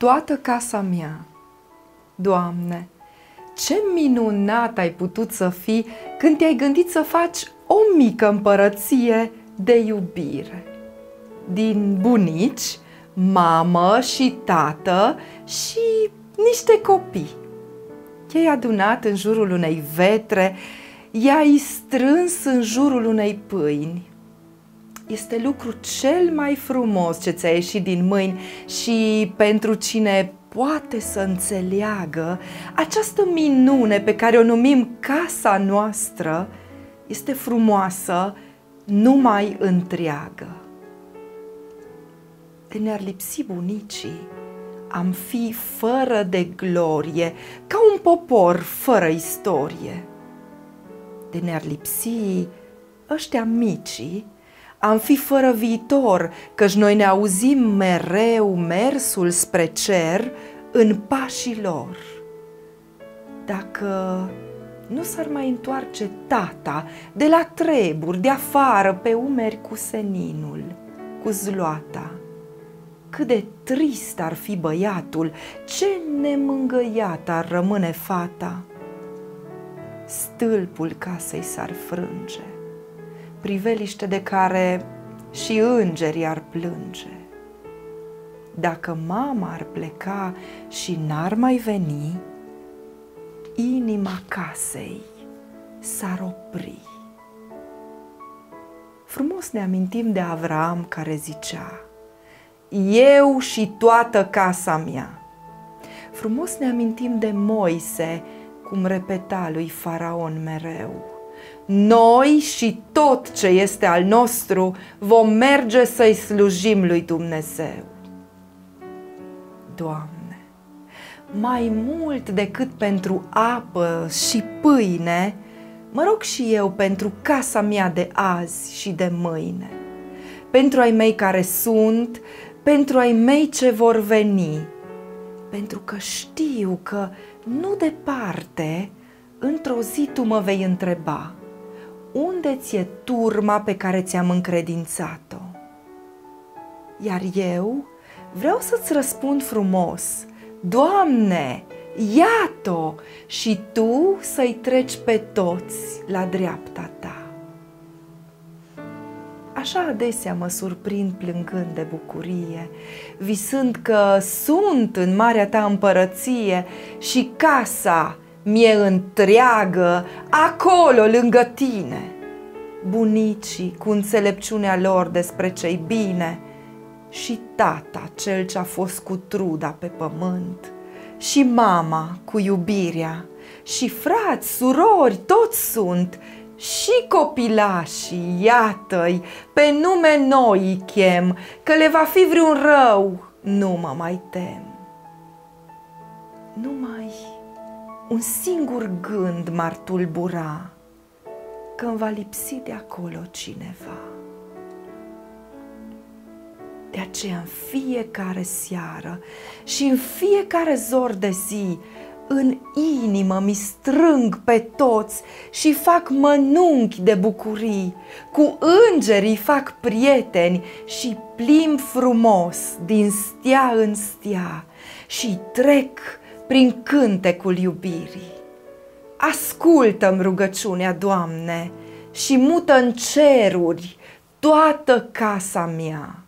toată casa mea. Doamne, ce minunat ai putut să fii când te-ai gândit să faci o mică împărăție de iubire. Din bunici, mamă și tată și niște copii. I-ai adunat în jurul unei vetre, i-ai strâns în jurul unei pâini. Este lucru cel mai frumos ce ți-a ieșit din mâini și pentru cine poate să înțeleagă această minune pe care o numim casa noastră, este frumoasă numai întreagă. De ne-ar lipsi bunicii, am fi fără de glorie, ca un popor fără istorie. De ne-ar lipsi ăștia micii, am fi fără viitor, căci noi ne auzim mereu mersul spre cer în pașii lor. Dacă nu s-ar mai întoarce tata de la treburi, de afară, pe umeri cu seninul, cu zloata, cât de trist ar fi băiatul, ce nemângâiat ar rămâne fata. Stâlpul casei s-ar frânge, priveliște de care și îngerii ar plânge. Dacă mama ar pleca și n-ar mai veni, inima casei s-ar opri. Frumos ne amintim de Avram care zicea: eu și toată casa mea. Frumos ne amintim de Moise, cum repeta lui Faraon mereu: noi și tot ce este al nostru vom merge să-i slujim lui Dumnezeu. Doamne, mai mult decât pentru apă și pâine, mă rog și eu pentru casa mea de azi și de mâine, pentru ai mei care sunt, pentru ai mei ce vor veni, pentru că știu că nu departe, într-o zi tu mă vei întreba: unde ți-e turma pe care ți-am încredințat-o? Iar eu vreau să-ți răspund frumos: Doamne, iată-o, și tu să-i treci pe toți la dreapta ta. Așa adesea mă surprind plângând de bucurie, visând că sunt în marea ta împărăție și casa mi-e întreagă acolo lângă tine. Bunicii cu înțelepciunea lor despre ce-i bine, și tata cel ce-a fost cu truda pe pământ, și mama cu iubirea, și frați, surori, toți sunt, și copilașii, iată-i, pe nume noi îi chem, că le va fi vreun rău, nu mă mai tem. Numai un singur gând m-ar tulbura, că îmi va lipsi de acolo cineva. De aceea în fiecare seară și în fiecare zor de zi, în inimă mi strâng pe toți și fac mănunchi de bucurii, cu îngerii fac prieteni și plimb frumos din stea în stea și trec prin cântecul iubirii. Ascultă-mi rugăciunea, Doamne, și mută în ceruri toată casa mea.